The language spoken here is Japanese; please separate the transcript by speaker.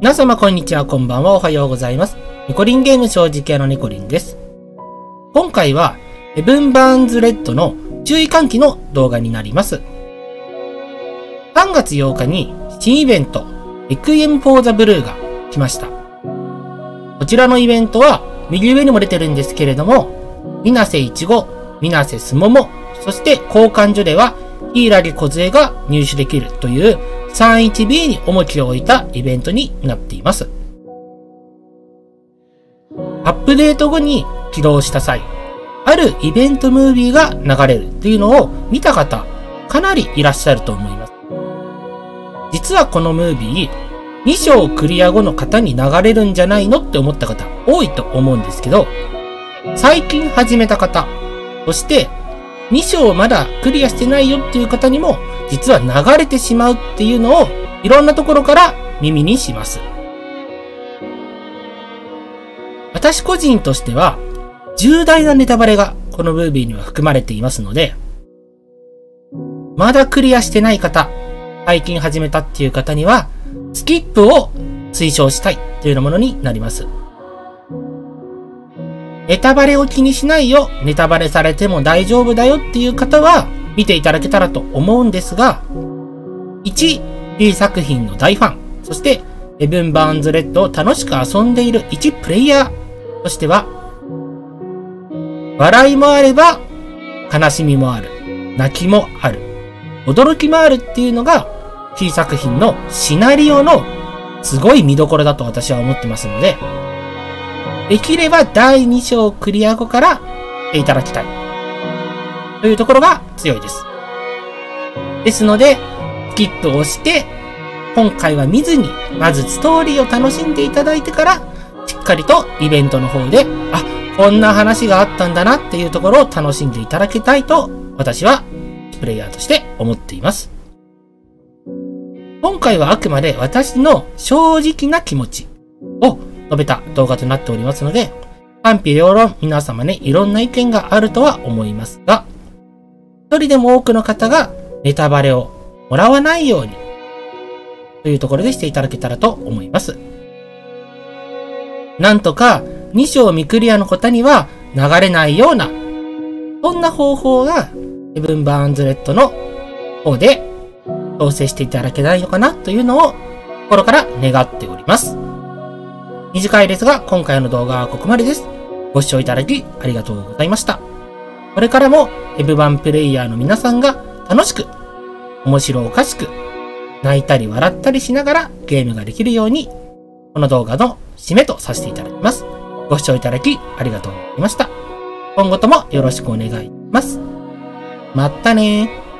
Speaker 1: 皆様こんにちは、こんばんは、おはようございます。ニコリンゲーム正直屋のニコリンです。今回は、ヘブン・バーンズ・レッドの注意喚起の動画になります。3月8日に新イベント、レクイエム・フォー・ザ・ブルーが来ました。こちらのイベントは、右上にも出てるんですけれども、水瀬いちご、水瀬すもも、そして交換所では、柊梢が入手できるという 31B に重きを置いたイベントになっています。アップデート後に起動した際、あるイベントムービーが流れるというのを見た方、かなりいらっしゃると思います。実はこのムービー、2章クリア後の方に流れるんじゃないのって思った方多いと思うんですけど、最近始めた方、そして2章まだクリアしてないよっていう方にも実は流れてしまうっていうのをいろんなところから耳にします。私個人としては重大なネタバレがこのムービーには含まれていますので、まだクリアしてない方、最近始めたっていう方にはスキップを推奨したいというようなものになります。ネタバレを気にしないよ、ネタバレされても大丈夫だよっていう方は見ていただけたらと思うんですが、一 B 作品の大ファン、そしてヘブン・バーンズ・レッドを楽しく遊んでいる一プレイヤーとしては、笑いもあれば悲しみもある、泣きもある、驚きもあるっていうのが B 作品のシナリオのすごい見どころだと私は思ってますので、できれば第2章クリア後からしていただきたいというところが強いです。ですので、スキップをして、今回は見ずに、まずストーリーを楽しんでいただいてから、しっかりとイベントの方で、あ、こんな話があったんだなっていうところを楽しんでいただきたいと、私はプレイヤーとして思っています。今回はあくまで私の正直な気持ちを述べた動画となっておりますので、賛否両論皆様ね、いろんな意見があるとは思いますが、一人でも多くの方がネタバレをもらわないようにというところでしていただけたらと思います。なんとか2章未クリアの方には流れないような、そんな方法がヘブン・バーンズ・レッドの方で調整していただけないのかなというのを心から願っております。短いですが、今回の動画はここまでです。ご視聴いただきありがとうございました。これからもヘブ版プレイヤーの皆さんが楽しく、面白おかしく、泣いたり笑ったりしながらゲームができるように、この動画の締めとさせていただきます。ご視聴いただきありがとうございました。今後ともよろしくお願いします。まったねー。